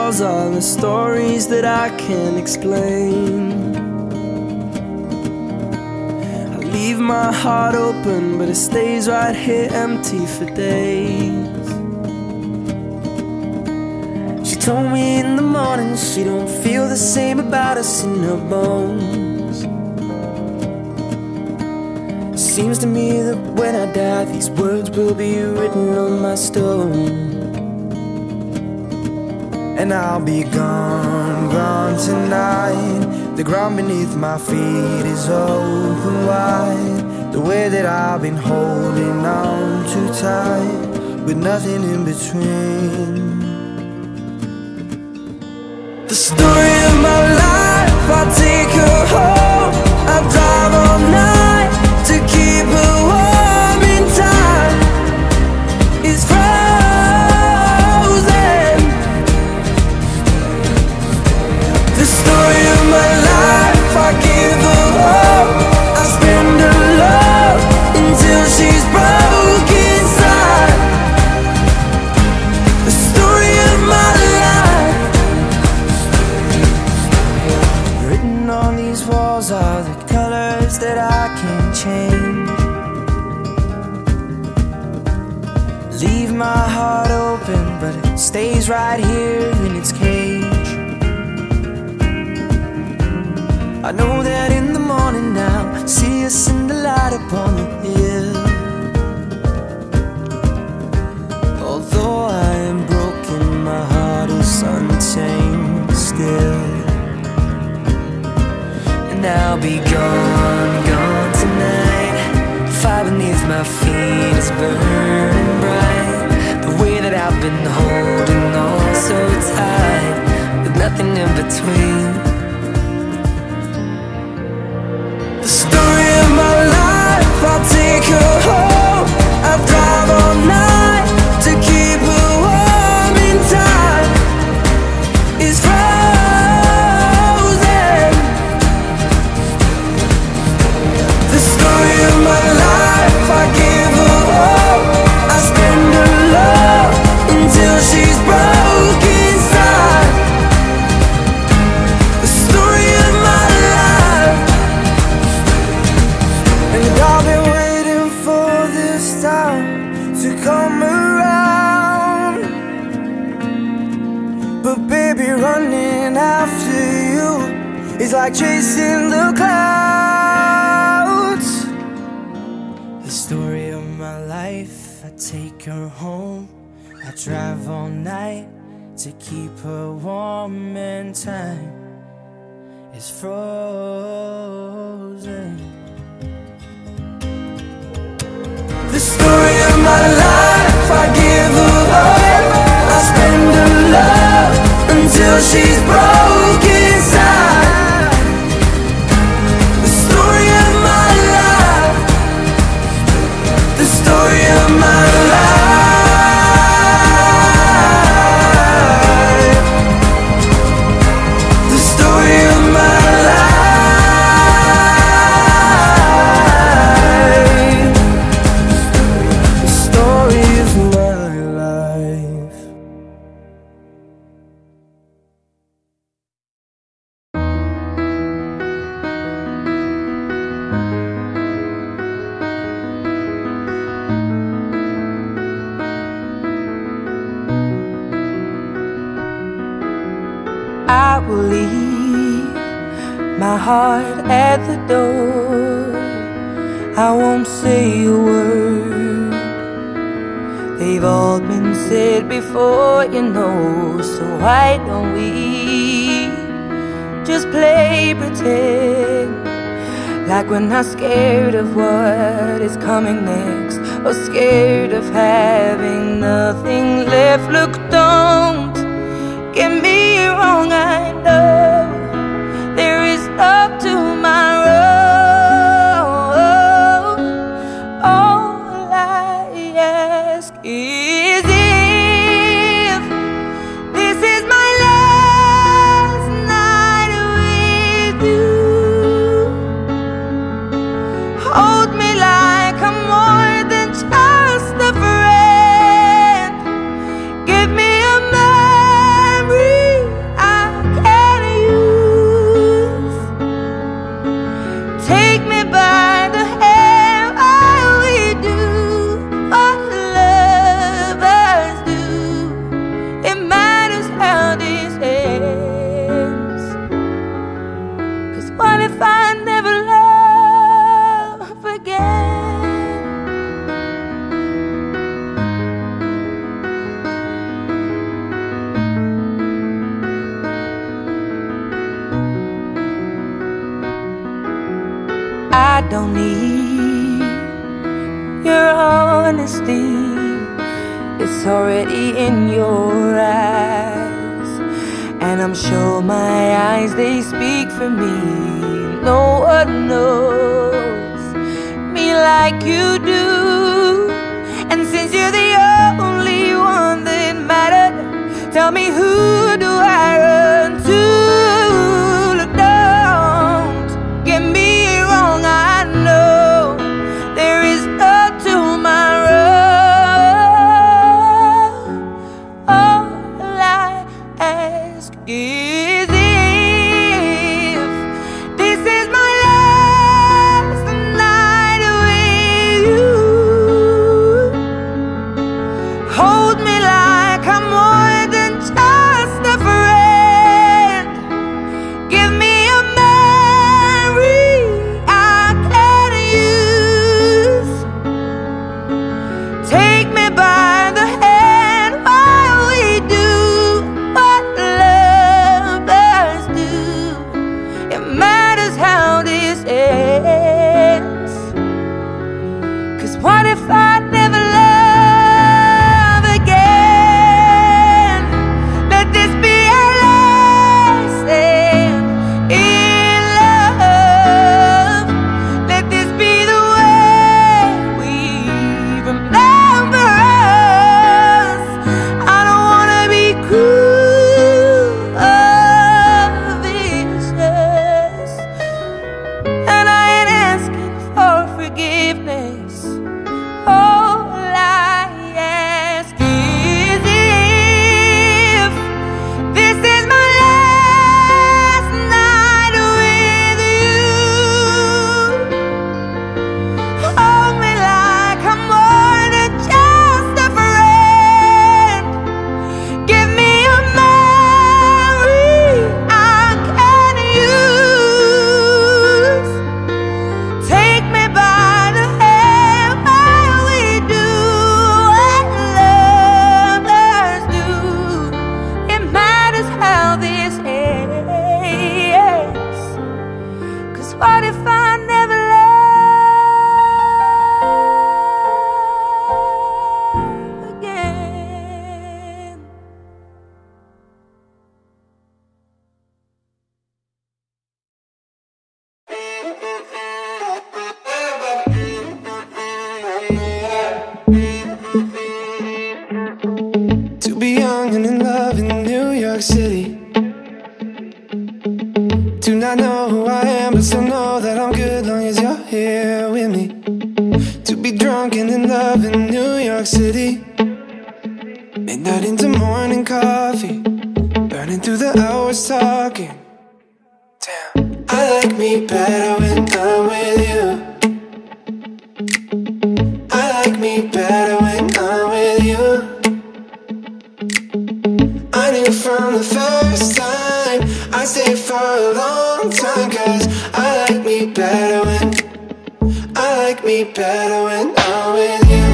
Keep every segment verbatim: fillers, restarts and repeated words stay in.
walls are the stories that I can't explain. I leave my heart open, but it stays right here empty for days. She told me in the morning she don't feel the same about us in her bones. Seems to me that when I die, these words will be written on my stone. And I'll be gone, gone tonight. The ground beneath my feet is open wide. The way that I've been holding on too tight, with nothing in between. The story of my life, I take her home. I drive all night to keep her warm in time. It's frozen. The story of my life, I give her hope. I spend her love until she's broke inside. The story of my life. Written on these walls are the colors that I can't change. Leave my heart open, but it stays right here in its cage. I know that in the morning now, see us in the light upon the hill. Although I am broken, my heart is untamed still. And I'll be gone, gone tonight. The fire beneath my feet is burning bright. The way that I've been holding on so tight, with nothing in between. The story of my life, I'll take her home. I drive all night to keep her warm in time. It's frozen. The story of my life, I give her hope. I spend her love until she's broke inside. The story of my life. And I've been waiting for this time to come around. But baby, running after you is like chasing the clouds. The story of my life, I take her home. I drive all night to keep her warm, and time is frozen. The story of my life, I give her hope. I spend her love until she's broke inside. The story of my life. The story of my life. The story of my life. The story of my life. I will leave my heart at the door. I won't say a word. They've all been said before, you know. So why don't we just play pretend, like we're not scared of what is coming next, or scared of having nothing left. Look, don't get me wrong, I know there is love tomorrow. All I ask is if this is my last night with you, hold me like I'm more than just a friend. Give me a moment don't need your honesty. It's already in your eyes, and I'm sure my eyes, they speak for me. No one knows me like you do, and since you're the only one that mattered, tell me, who do I run to? Look, don't get me wrong, I know there is no tomorrow. All I ask is if this is my last night with you, hold me like I'm more than just a friend. Give me a memory I can use. Take me by the hand while we do what lovers do. It matters how this ends, 'cause what if I never love again? Let this be our last stand in love. Let this be the way we remember us. I don't wanna be cruel or vicious, and I ain't asking for forgiveness. All I ask is if this is my last night with you, hold me like I'm more than just a friend. Give me a memory I can use. Take me by the hand while we do what lovers do. It matters how this ends, 'cause what if I never love again? To be young and in love in New York City, do not know who I am, but still know that I'm good long as you're here with me. To be drunk and in love in New York City, midnight into morning coffee, burning through the hours talking. Damn, I like me better when I'm with you. I like me better when I'm with you. I knew from the first time I'd stay for a long time, 'cause I like me better when I like me better when I'm with you.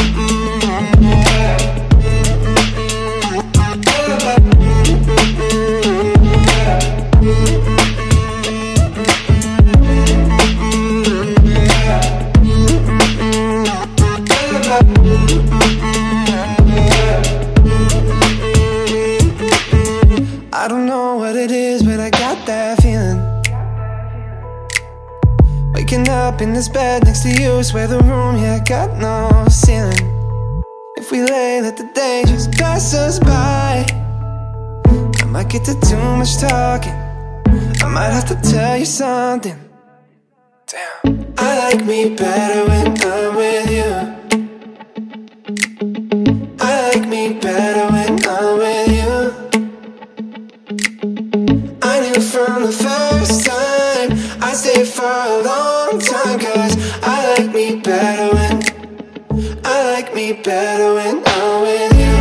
I don't know what it is, but I got that feeling. Waking up in this bed next to you, swear the room, yeah, got no ceiling. If we lay, let the day just pass us by. I might get to too much talking, I might have to tell you something. Damn, I like me better when I'm with you. I like me better when I'm with you. I knew from the first time I'd stay for a long time, 'cause I like me better when I like me better when I'm with you.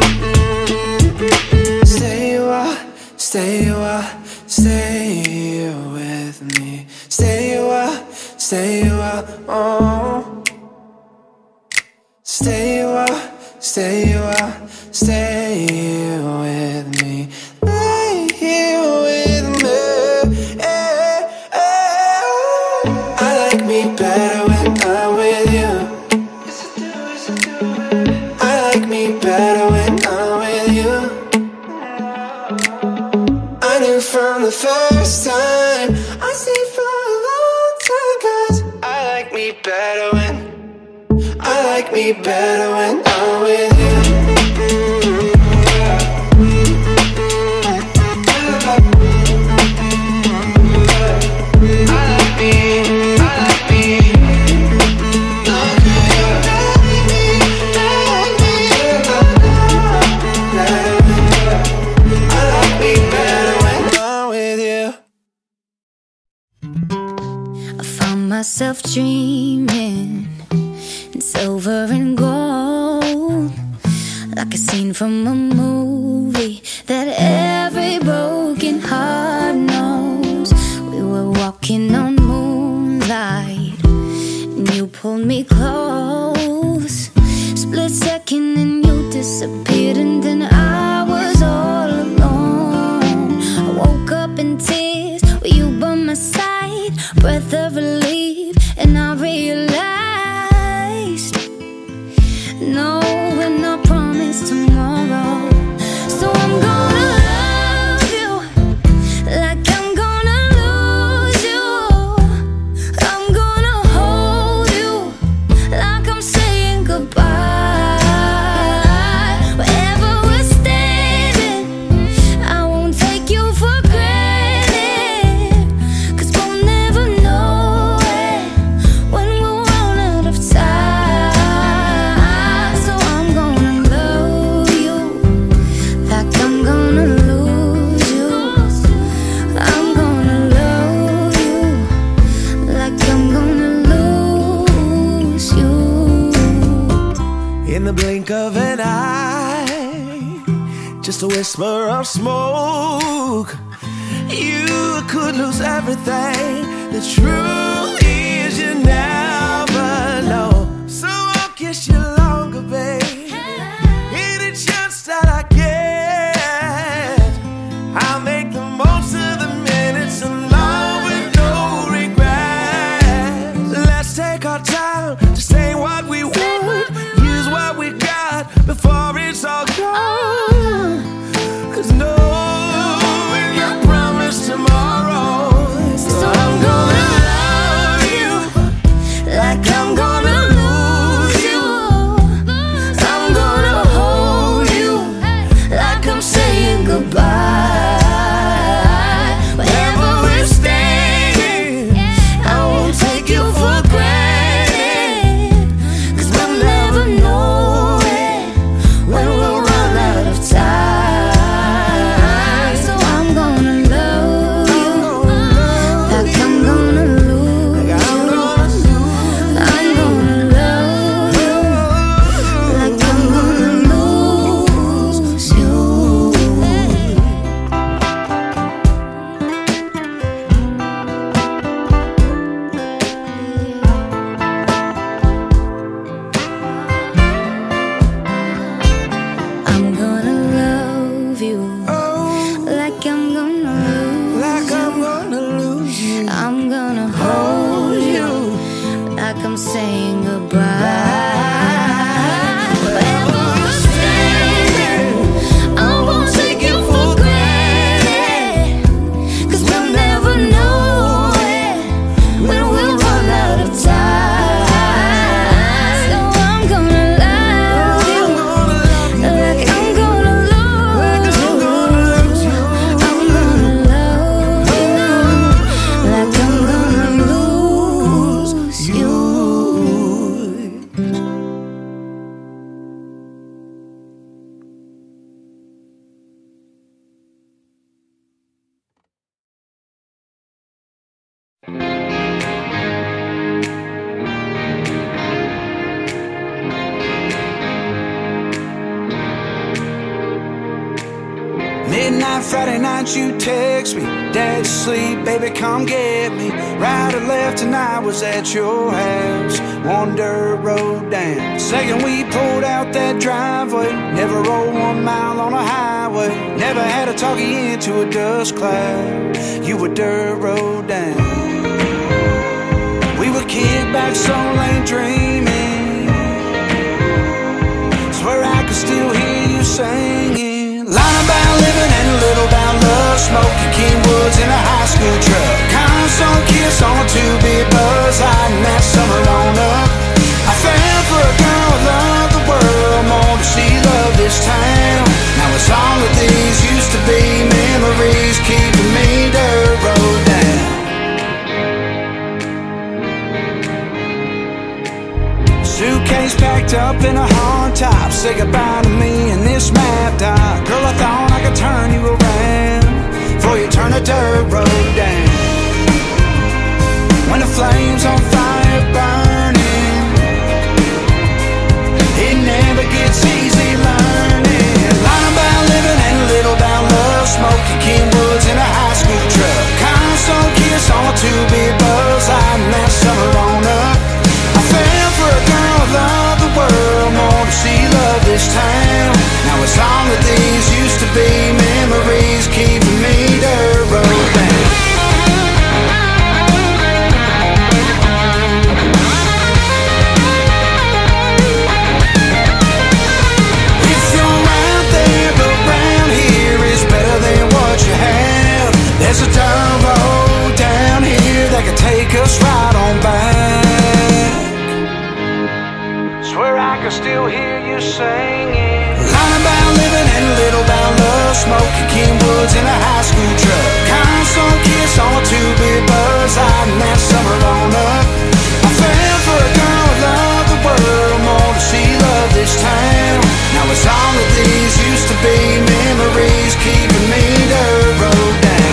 Stay a while, stay a while, stay a stay a while, stay here with me, lay here with me. Hey, hey. I like me better when I'm with you. I like me better when I'm with you. I knew from the first time, I stayed for a long time, 'cause I like me better when I like me better when I'm with you. I like me, I like me. I like me better when I'm with you. I found myself dreaming in silver and gold, like a scene from a movie that every broken heart knows. We were walking on moonlight and you pulled me close. Split second and you disappeared, and then I was all alone. I woke up in tears with you by my side, breath of relief, and I realized no, we're not promised tomorrow. So I'm gonna love you like I'm gonna lose you. I'm gonna hold you like I'm saying goodbye. Wherever we're standing, I won't take you for granted, 'cause we'll never know it when we'll run out of time. So I'm gonna love you like I'm gonna lose you. I'm gonna love you like I'm gonna lose you. In the blink of an eye, just a whisper of smoke, you could lose everything. The truth is you never know. So I'll kiss you longer, babe. Any chance that I get, I'll make the most of the minutes alone with no regrets. Let's take our time to say what we want, use what we got before it's all gone. 'Cause no, we're not promised tomorrow. So I'm gonna love you like I'm gonna lose you. I'm gonna hold you like I'm saying goodbye. Wherever we're standing, I won't take you for granted, 'cause we'll never know it when we'll run out of time. Late night, Friday night, you text me, Dad's asleep, baby, come get me. Right or left, and I was at your house, one dirt road down. Second we pulled out that driveway, never rolled one mile on a highway. Never had to talk you into a dust cloud, you were dirt road down. We would kick back Soul Lane dreaming, swear I could still hear you singing. Line about living and a little about love, smoking Kenwoods in a high school truck. Console kiss on a two-bit buzz, hiding that summer on up. I fell for a girl who loved the world more than she loved this town. Now it's all of these used to be memories, keeping me dirt road down. Suitcase packed up in a hard top, say goodbye to me in this map dock. Girl, I thought I could turn you around before you turn a dirt road down. When the flame's on fire burning, it never gets easy learning. Line about living and a little about love, smoking Kenwoods in a high school truck. Console kiss on a two-bit buzz, hiding that summer on up. I fell for a girl who loved the world more than she loved this town. Now it's all of these used to be memories, keeping me dirt road down. If you're out there, but round here is better than what you have. There's a dirt road down here that could take us right on back. Swear I can still hear you singing. Line about living and a little about love, smoking Kenwoods in a high school truck. Console kiss on a two-bit buzz, hiding that summer on up. I fell for a girl who loved the world more than she loved this town. Now it's all of these used to be memories, keeping me dirt road down.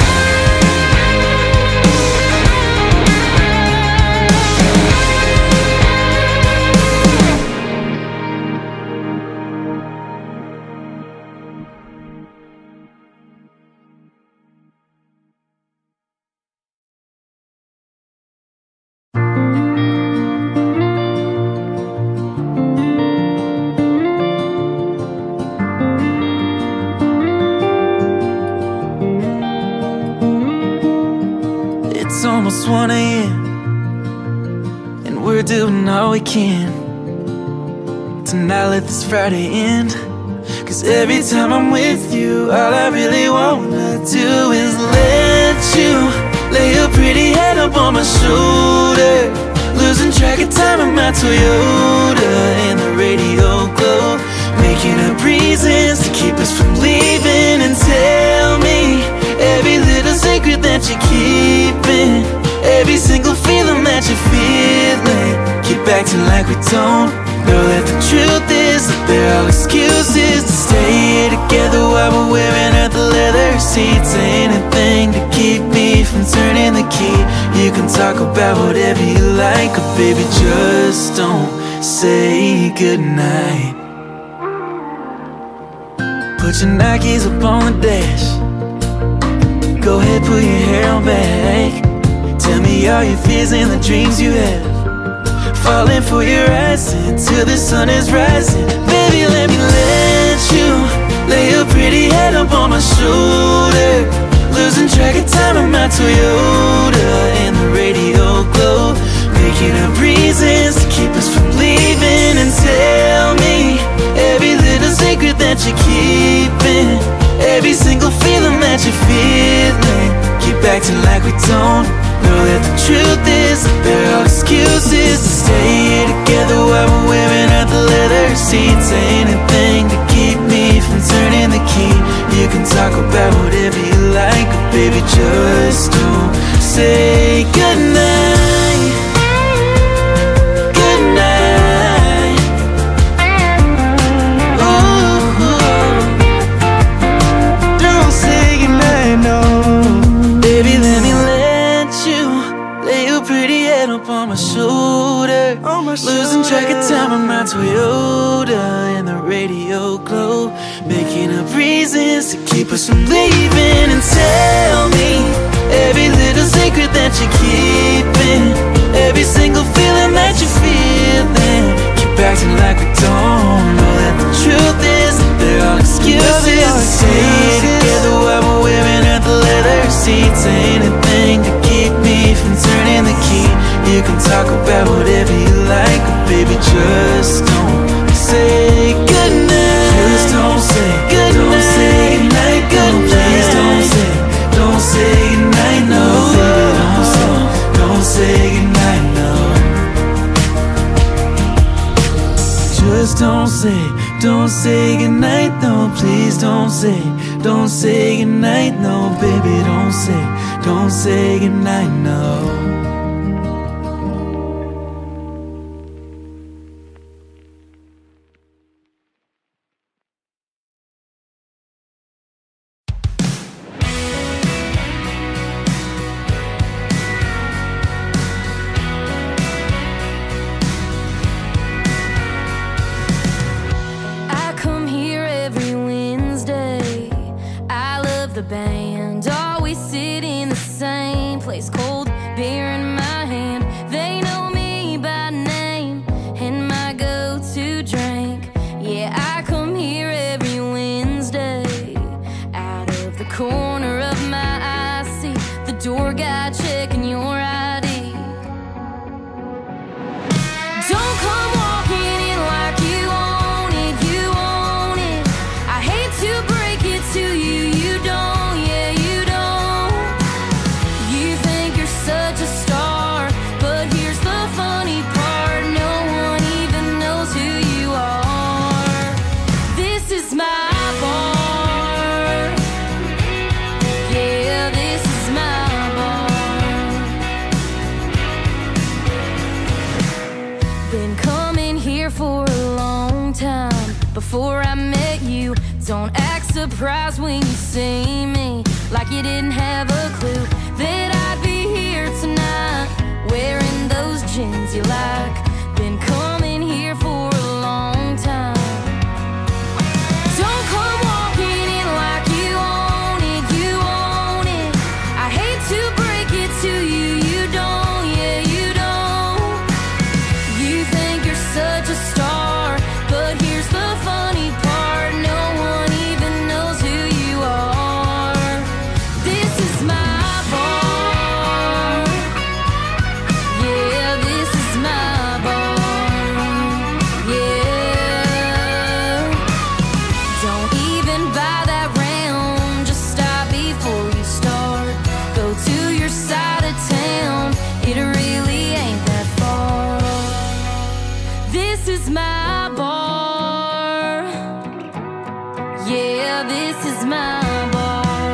It's almost one A M and we're doing all we can to not let this Friday end. Cause every time I'm with you, all I really wanna do is let you lay your pretty head up on my shoulder, losing track of time in my Toyota, and the radio glow, making up reasons to keep us from leaving. And tell me every little secret that you're keeping, every single feeling that you're feeling. Keep acting like we don't know that the truth is that they're all excuses to stay here together while we're wearing out the leather seats. Anything to keep me from turning the key. You can talk about whatever you like, but baby, just don't say goodnight. Put your Nikes up on the dash, go ahead, put your hair on back. Tell me all your fears and the dreams you have, falling for your eyes until the sun is rising. Baby, let me let you lay your pretty head up on my shoulder, losing track of time in my Toyota, and the radio glow, making up reasons to keep us from leaving. And tell me every little secret that you're keeping, every single feeling that you're feeling. Keep acting like we don't know that the truth is that they're all excuses to stay here together while we're wearing out the leather seats. Anything to keep me from turning the key. You can talk about whatever you like, but baby, just don't say goodnight. Goodnight. Ooh, don't say goodnight, no. Baby, let me let you lay your pretty head up on my shoulder, on my shoulder. Losing track of time in my Toyota, and the radio glow, making up reasons to keep us from leaving. And tell me every little secret that you're keeping, every single feeling that you're feeling. Keep acting like we don't know that the truth is they're all excuses to stay together while we're wearing at the leather seats. Anything to keep me from turning the key. You can talk about whatever you like, but baby, just don't say goodnight. Just don't say goodnight. Don't say goodnight. Good, please don't say, don't say goodnight. No, baby, don't say, don't say goodnight. No. Just don't say, don't say goodnight. No, please don't say, don't say goodnight. No, baby, don't say, don't say goodnight. No. The band always sit in the same place, cold beer in my hand. They know me by name and my go-to drink. Yeah, I come here every Wednesday. Out of the corner of my eye, see the door guy checking your I D. Don't come walking in like you own it, you own it. I hate to break it to you, you don't. Before I met you, don't act surprised when you see me, like you didn't have a clue that I'd be here tonight, wearing those jeans you like. Been coming here for a long time. Don't come walking in like you own it, you own it. I hate to break it to you, you don't, yeah, you don't. You think you're such a star, but here's the funny part, no one even knows who you are. This is my bar. Yeah, this is my bar. Yeah. Don't even buy that round, just stop before you start. Go to your side of town, it really ain't that far. This is my bar. Yeah, this is my bar.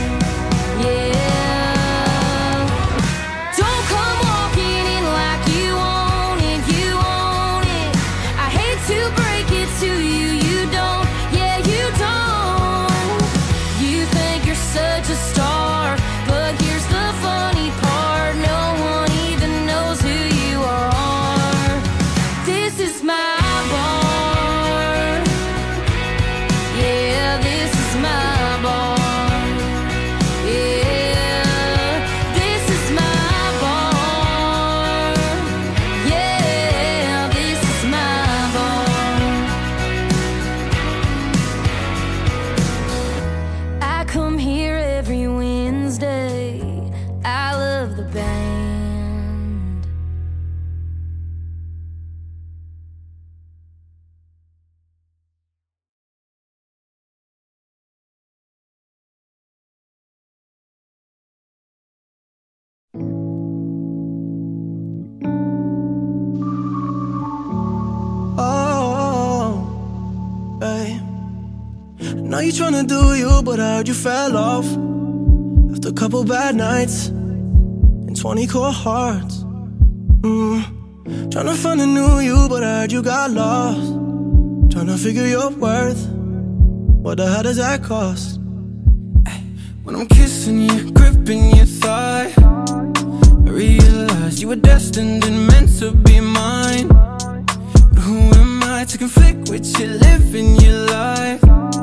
Yeah. Don't come walking in like you own it, you own it. I hate to break it to you, you don't, yeah, you don't. You think you're such a star, but here's the funny part, no one even knows who you are. This is my Now you tryna do you, but I heard you fell off after a couple bad nights and twenty cold hearts. mm. Tryna find a new you, but I heard you got lost. Tryna figure your worth, what the hell does that cost? When I'm kissing you, gripping your thigh, I realized you were destined and meant to be mine. But who am I to conflict with you living your life?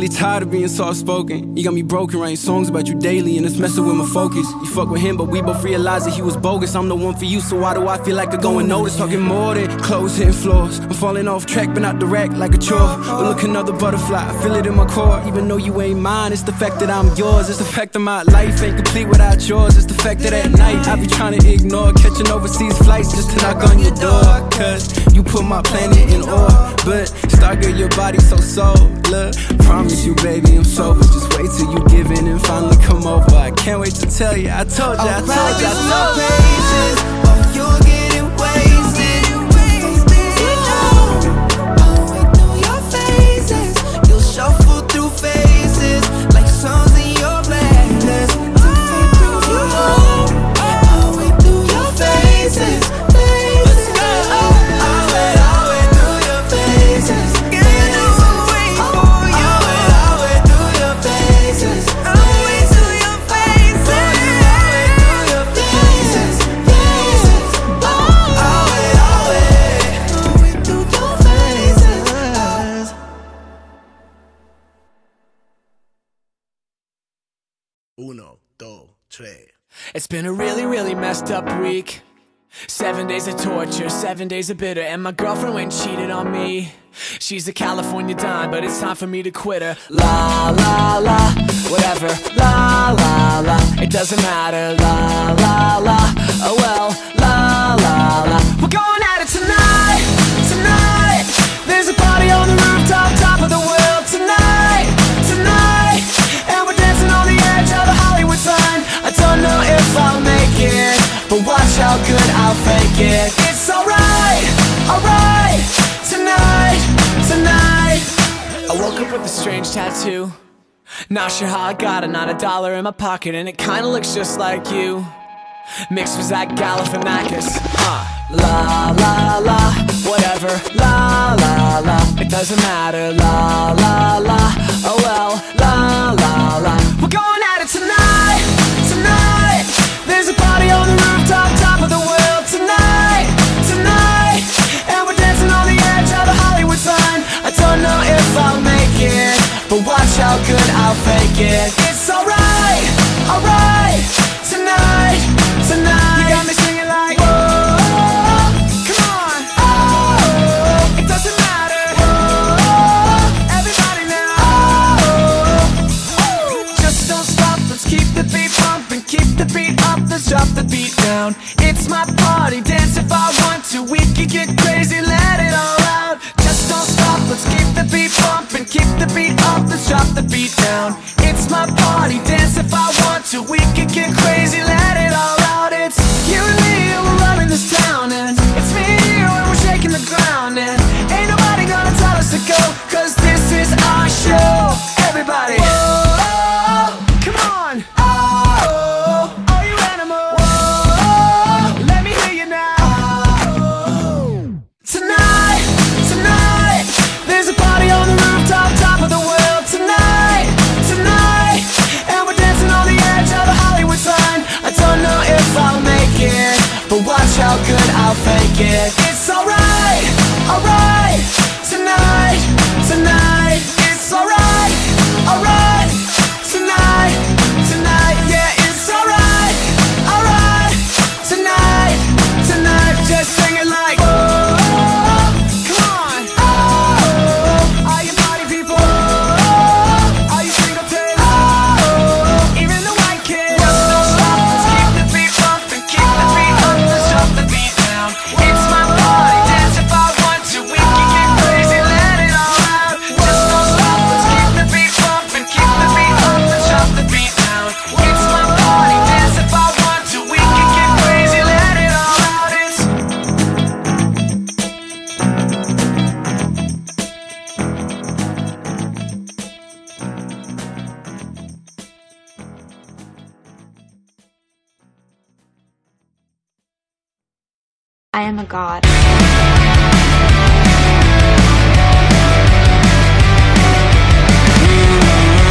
really tired of being soft-spoken. You got me broken, writing songs about you daily, and it's messing with my focus. You fuck with him, but we both realize that he was bogus. I'm the one for you, so why do I feel like I go unnoticed? Talking more than clothes hitting floors. I'm falling off track, but not direct, like a chore. But look, another butterfly, I feel it in my core. Even though you ain't mine, it's the fact that I'm yours. It's the fact that my life ain't complete without yours. It's the fact that at night I be trying to ignore catching overseas flights just to knock on your door. Cause you put my planet in awe. But Stargirl, your body so soul. Look, promise you, baby, I'm sober. Just wait till you give in and finally come over. I can't wait to tell you. I told you, I told you, I told you. While you're getting wasted, you know, I'll wait through your phases. You'll shuffle through phases like songs in your playlist. To fade through you, I'll wait through your phases. Let's go. I'll wait, I'll wait through your phases. Uno, dos, tres. It's been a really, really messed up week. Seven days of torture, seven days of bitter, and my girlfriend went and cheated on me. She's a California dime, but it's time for me to quit her. La, la, la, whatever. La, la, la, it doesn't matter. La, la, la, oh well. La, la, la, we're going at it tonight, tonight. There's a party on the rooftop, top of the world tonight, tonight. And we're dancing on the edge of the Hollywood sign. I don't know if I'll make it, but watch how good I'll fake it. It's alright, alright, tonight, tonight. I woke up with a strange tattoo. Not sure how I got it, not a dollar in my pocket, and it kinda looks just like you. Mixed with Zach Galifianakis, huh? La, la, la, whatever. La, la, la, it doesn't matter. La, la, la, oh well. La, la, la, we're going at it tonight, tonight. There's a party on the rooftop, top of the world tonight, tonight. And we're dancing on the edge of the Hollywood sign. I don't know if I'll make it, but watch how good I'll fake it. It's alright, alright, tonight, tonight. You got me singing like, whoa, come on, oh, it doesn't matter, whoa, everybody now, oh, oh, just don't stop, let's keep the beat pumping, keep the beat up, let's drop the beat down. It's my party, dance if I want to, we can get crazy, let it all out. Just don't stop, let's keep the beat pumping, keep the beat up, let's drop the beat down. It's my party, dance if I want to, we can get crazy, let it all out. It's you and me, and we're running this town, and it's me and you, and we're shaking the ground, and ain't nobody gonna tell us to go, cause this is our show. Everybody, whoa, come on, oh, all you animals, whoa, let me hear you now. Oh, tonight, tonight, there's a party on the rooftop, top of the world tonight, tonight. And we're dancing on the edge of the Hollywood sign. I don't know if I'll make it, but watch how good I'll fake it. It's alright, alright, tonight, tonight. It's alright, alright, tonight, tonight. Yeah, it's alright, alright, tonight, tonight. Just sing it like, oh, come on, oh, all you party people, oh, all you single tails, oh, even the white kids. Just don't stop, let's keep the beat pumping, keep the beat up, let's drop the beat down. It's my party, dance if I want to, we can get crazy, let it all out. Just don't stop, let's keep the beat pumping, keep the beat up, let's drop the beat down. It's my party, dance if I want to, we can get crazy, let it all out. It's I am a god.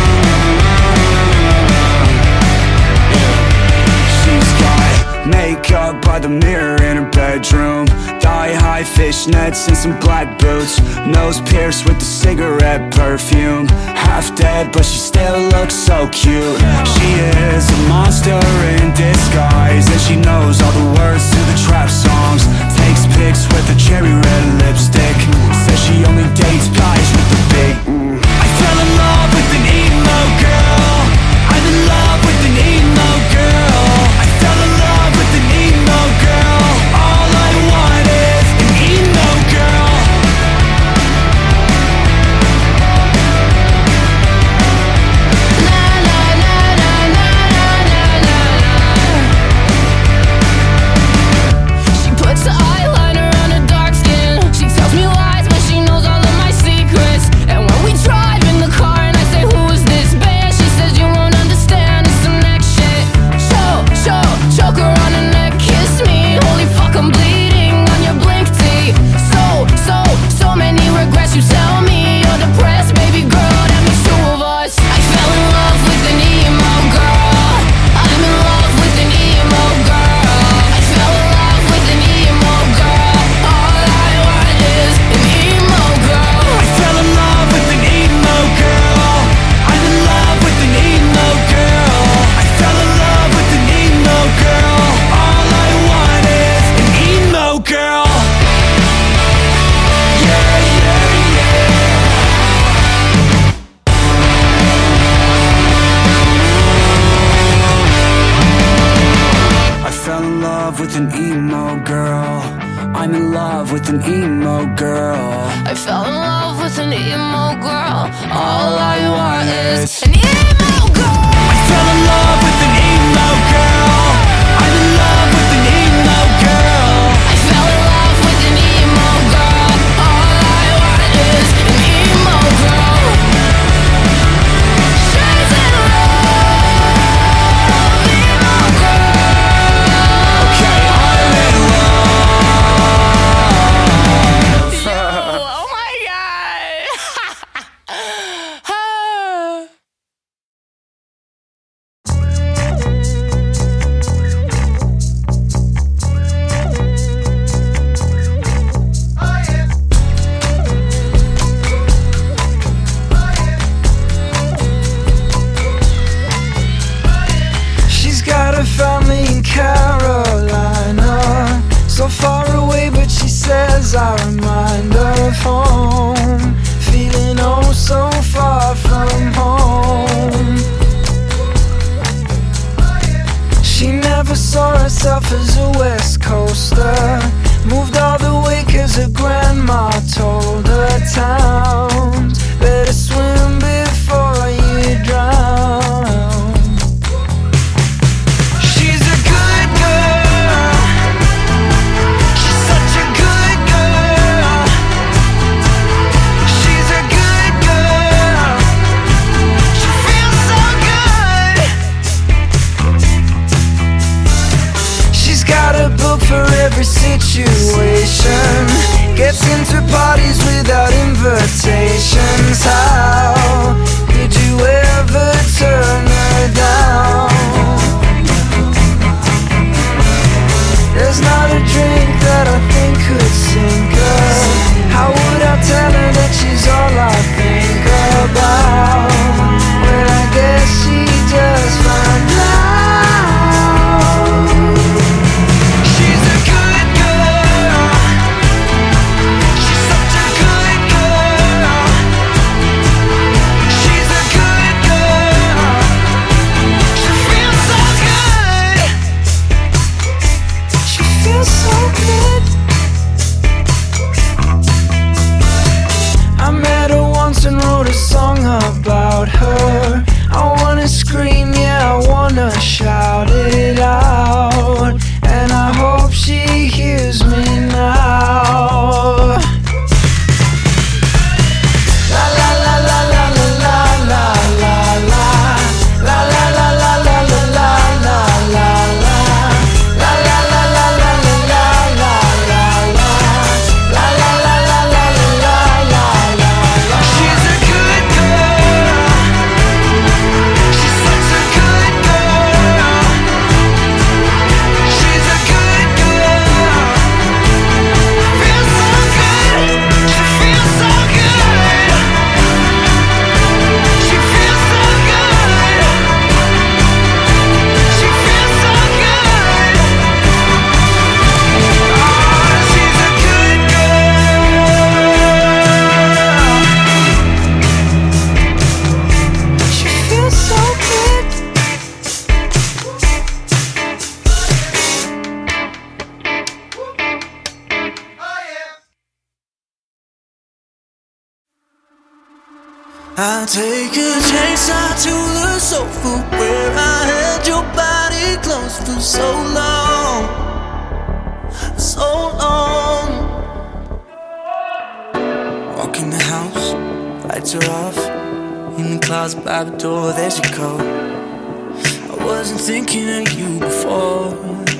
She's got naked up by the mirror in her bedroom. Thigh-high fishnets and some black boots. Nose pierced with the cigarette perfume. Half dead but she still looks so cute. She is a monster in disguise, and she knows all the words to the trap songs. Takes pics with a cherry red lipstick. Says she only dates guys with the big mm. I fell in love with an emo girl. I'm in love with an emo girl. I fell in love with an emo girl. All I want is an emo girl. Na na na na na na na na. She puts the eyeliner on her dark skin. She tells me lies, but she knows all of my secrets. And when we drive in the car and I say, who is this band? She says you won't understand, it's some next shit. Choke, choke, choke her on her neck, kiss me. Holy fuck, I'm bleeding on your blink tee. So, so, so many regrets. You tell me you're depressed, baby girl, that makes two of us. I fell in love with an emo girl. I'm in love with an emo girl. I fell in love with an emo girl. All I want is an emo girl. I fell in love with an emo girl. I'm in love with an emo girl. I fell in love with an emo girl. All I want is an emo girl. Yeah, yeah, yeah. I fell in love with an emo girl. I'm in love with an emo girl. I fell in love with an emo girl. All I want is an emo girl. I fell in love with an emo girl. I'm in love with an emo girl. I fell in love with an emo girl. All I want is an emo girl. She's in love, emo girl. Okay, I'm in love. Oh my god. She's got a family in Carolina, so far away, but she says I remind her of home. Feeling oh so far from home. She never saw herself as a West Coaster. Moved all the way cause her grandma told her towns better swim before you drown. She's a good girl. She's such a good girl. She's a good girl. She feels so good. She's got a book for every situation. Gets into parties without invitations. How could you ever turn her down? There's not a drink that I think could sink her. How would I tell her that she's all I think about? Well, I guess she just found out. She's a good girl. She's such a good girl. I'll take a chainsaw to the sofa where I held your body close for so long, so long. Walk in the house, lights are off. In the closet by the door, there's your coat. I wasn't thinking of you before.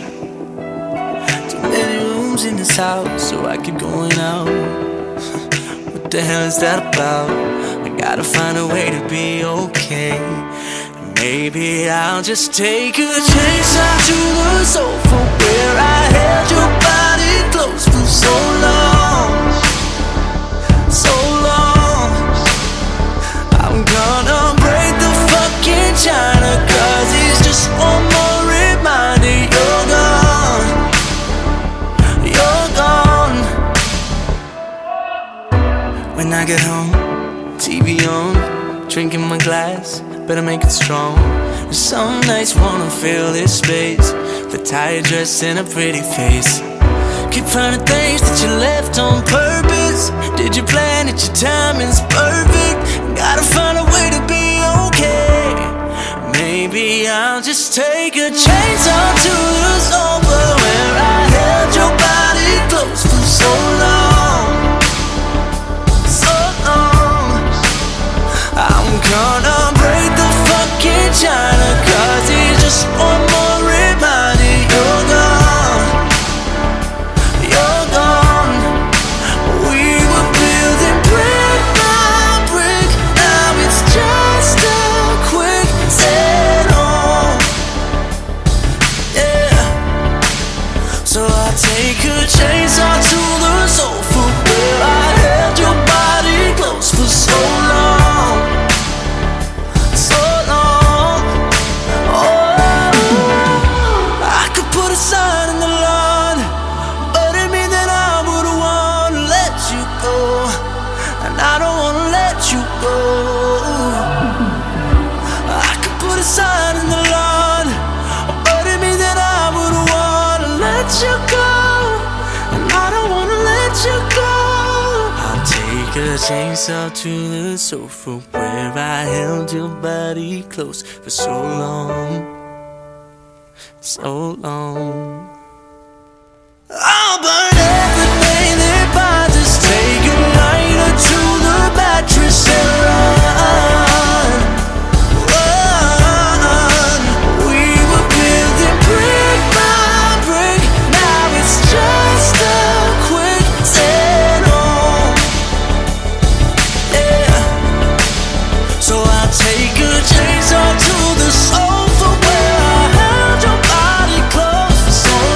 Too many rooms in this house, so I keep going out. What the hell is that about? I gotta find a way to be okay. Maybe I'll just take a chainsaw to the sofa where I held your body close for so long, so long. I'm gonna break the fucking china, cause it's just one more reminder you're gone, you're gone. When I get home, T V on, drinking my glass, better make it strong. Some nights wanna fill this space with a tired dress and a pretty face. Keep finding things that you left on purpose. Did you plan it? Your timing's perfect. Gotta find a way to be okay. Maybe I'll just take a chainsaw to the sofa where I held your body close for so long, so long. I'm gonna break the fucking china, cause it's just one more reminder you're gone, you're gone. We were building brick by brick, now it's just a quick set home, yeah. So I take a chainsaw to the sofa where I held your body close for so long, so long. Oh, I could put a sign in the lawn, but it means that I wouldn't wanna let you go, and I don't wanna let you go. I could put a sign in the lawn, but it means that I wouldn't wanna let you go, and I don't wanna let you go. I'll take a chainsaw to the sofa where I held your body close for so long, so long. I'll burn everything that binds us, take a lighter to the mattress and run, run. We were building brick by brick, now it's just a quick set home, yeah. So I'll take a chainsaw to the sofa where I held your body close for so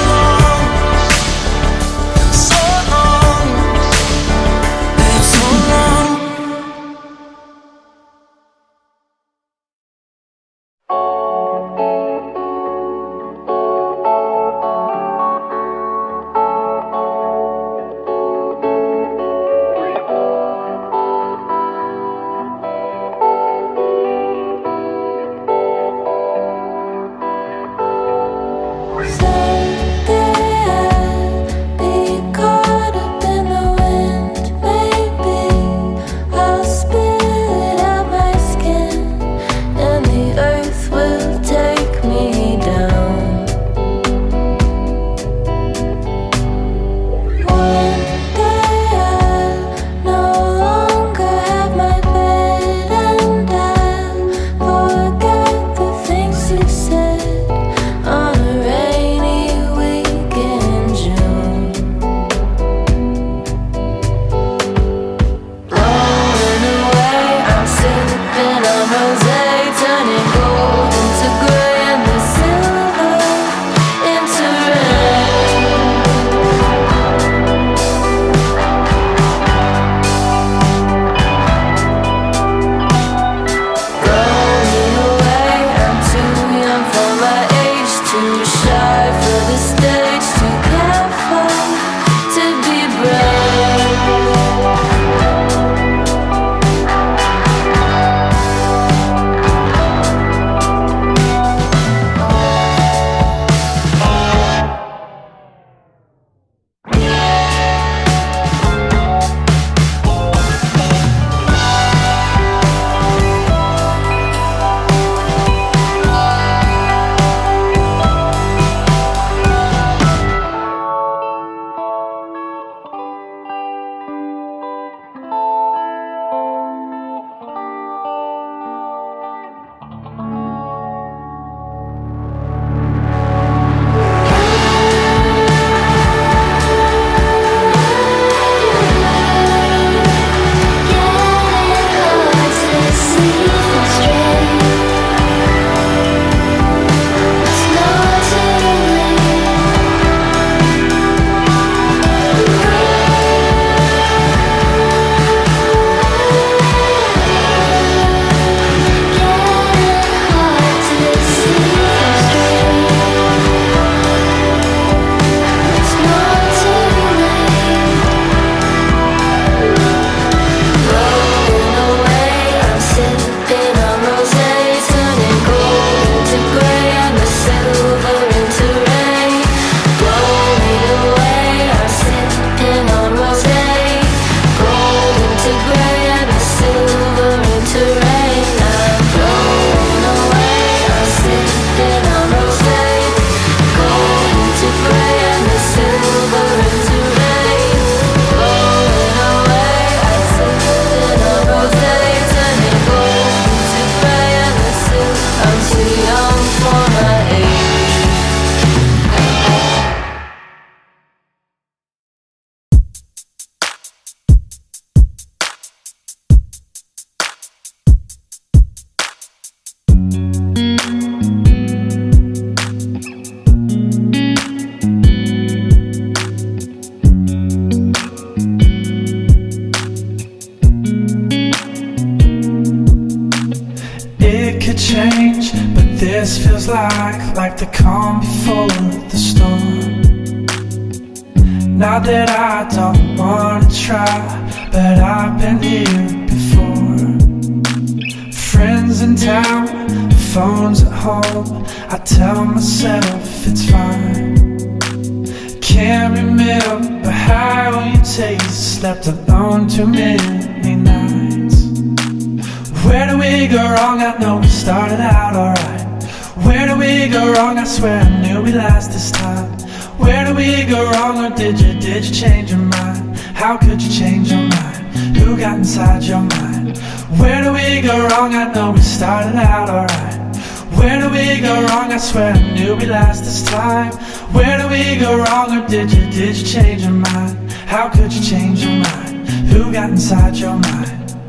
feels like, like the calm before the storm. Not that I don't wanna try, but I've been here before. Friends in town, phones at home, I tell myself it's fine. Can't remember how you taste, slept alone too many nights. Where do we go wrong? I know we started out alright. Where do we go wrong? I swear I knew we last this time. Where do we go wrong? Or did you, did you change your mind? How could you change your mind? Who got inside your mind? Where do we go wrong? I know we started out alright. Where do we go wrong? I swear I knew we last this time. Where do we go wrong? Or did you, did you change your mind? How could you change your mind? Who got inside your mind?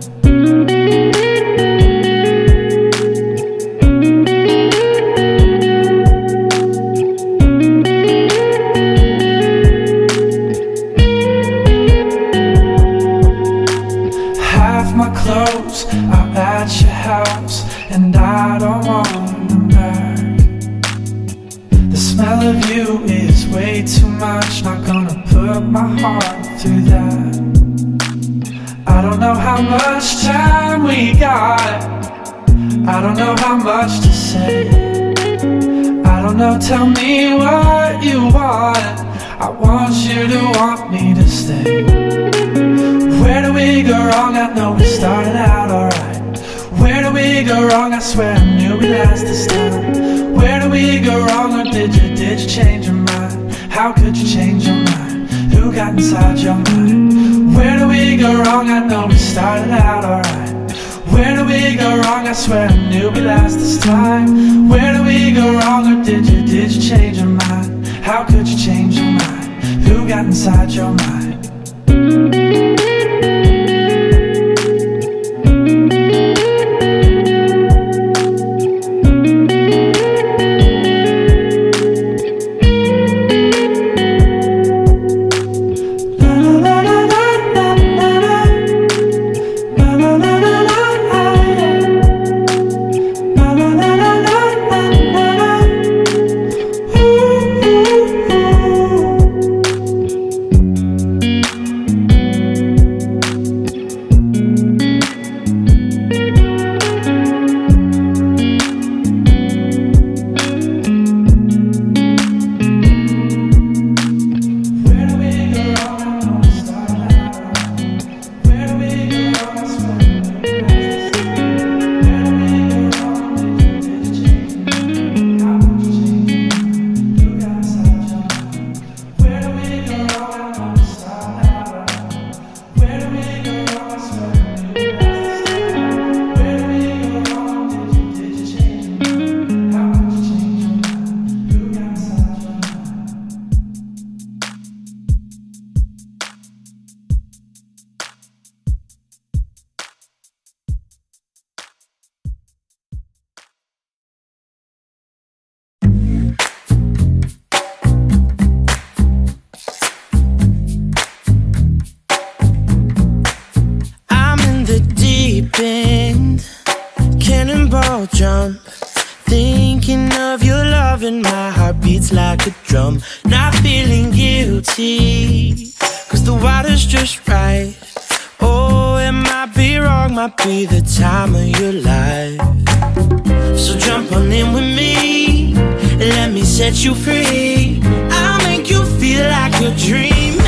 Half my clothes are at your house, and I don't want them back. The smell of you is way too much, not gonna put my heart through that. I don't know how much time we got, I don't know how much to say. I don't know, tell me what you want, I want you to want me to stay. Where do we go wrong? I know we started out alright. Where do we go wrong? I swear I knew we last this time. Where do we go wrong? Or did you, did you change your mind? How could you change your mind? Who got inside your mind? Where do we go wrong? I know we started out alright. Where do we go wrong? I swear I knew we last this time. Where do we go wrong? Or did you, did you change your mind? How could you change your mind? Who got inside your mind? Jump, thinking of your love and my heart beats like a drum. Not feeling guilty, cause the water's just right. Oh, it might be wrong, might be the time of your life. So jump on in with me, let me set you free. I'll make you feel like you're dreaming.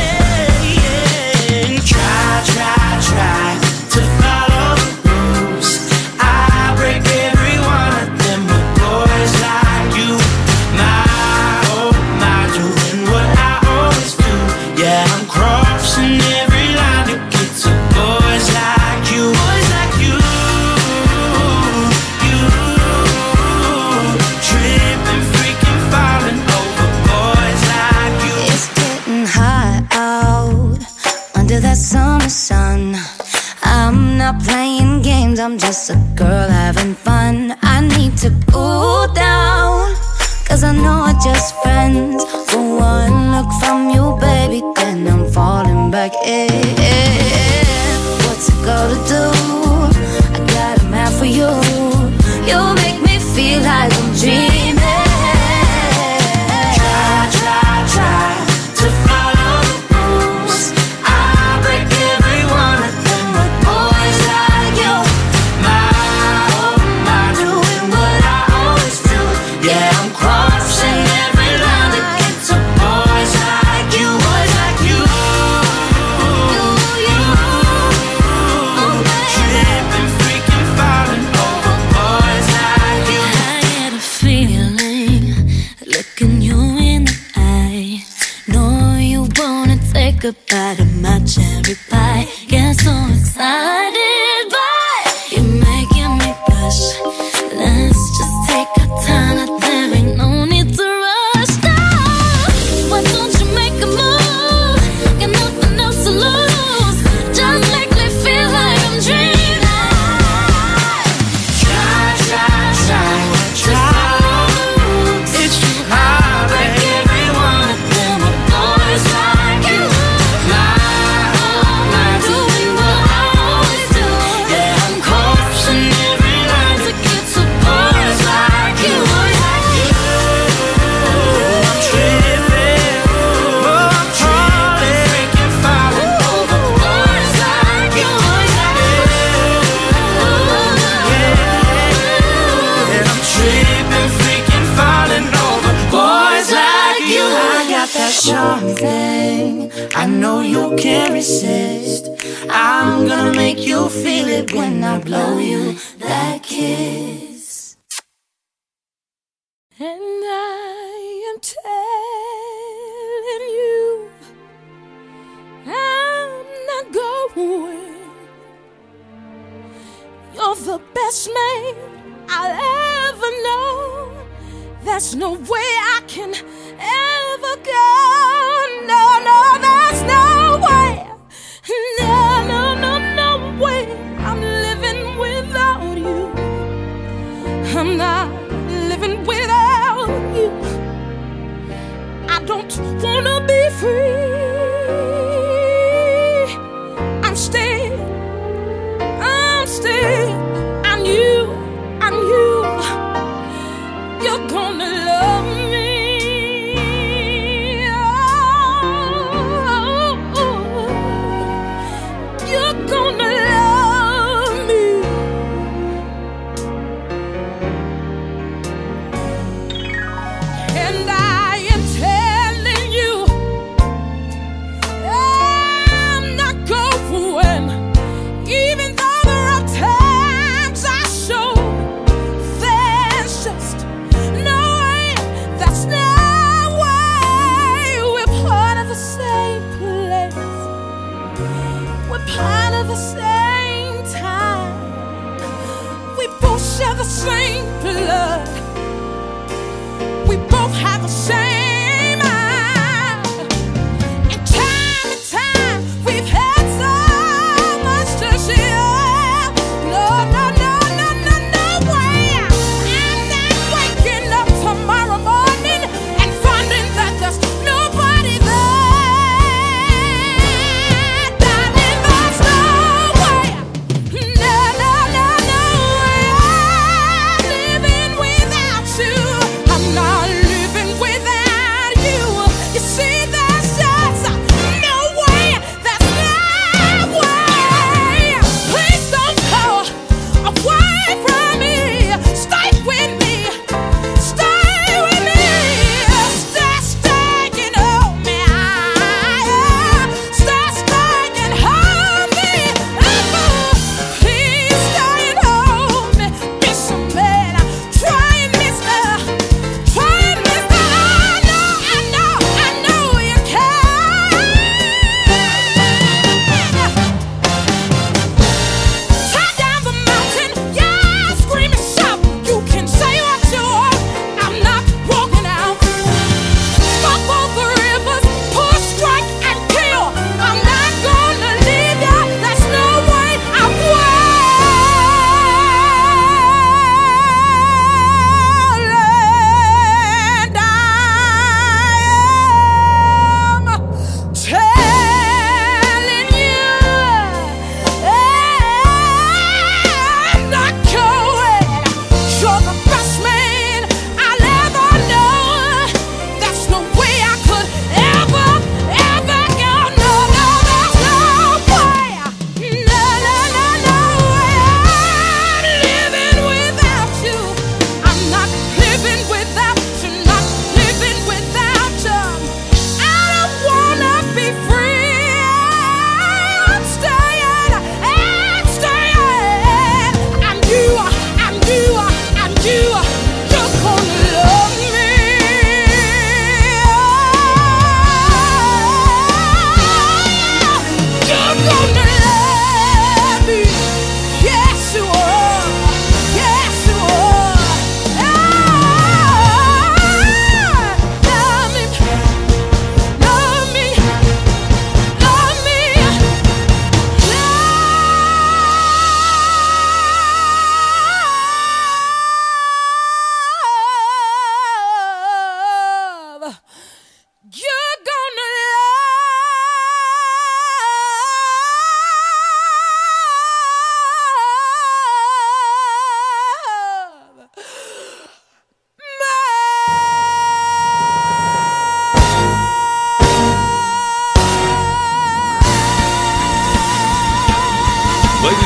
Try, try, try to follow the rules. I break every one of them with boys like you. My, oh my, doing what I always do. Yeah, I'm crossing every line to get to boys like you. Boys like you, you, tripping, freaking, falling over boys like you. It's getting hot out under that summer sun. I'm not playing games, I'm just a girl having fun. I need to cool down, cause I know we're just friends. For one look from you, baby, then I'm falling back in. What's it gonna do? I got a man for you. You make me feel like I'm dreaming. goodbye to my cherry pie. Get so excited, but you're making me blush. Let's just take our time, there ain't no need to rush. No, why don't you make a move? Got nothing else to lose. Just make me feel like I'm dreaming. Try, try, try, try. It's too hard, but every one of them are boys like you. My, my, doing what I always do. Yeah, I'm crossing every line to get to boys like you. I'm tripping, oh, I'm tripping, freaking falling over boys like you. Yeah, I'm tripping, freaking falling over boys like you. I got that charm thing, I know you can't resist. I'm gonna make you feel it when I blow you that kiss. And I am telling you, I'm not going. You're the best man I'll ever know. There's no way I can ever go. No, no, there's no way. No, no, no, no way. I'm living without you. I'm not living without you. I don't wanna be free. I'm staying, I'm staying. I knew, I knew you're gonna love me. Oh,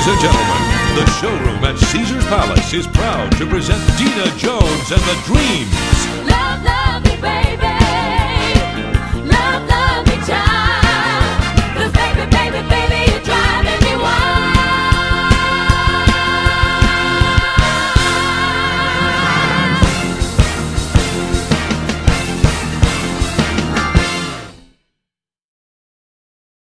Ladies and gentlemen, the showroom at Caesar's Palace is proud to present Dina Jones and the Dreams. Love, love me, baby. Love, love me, child.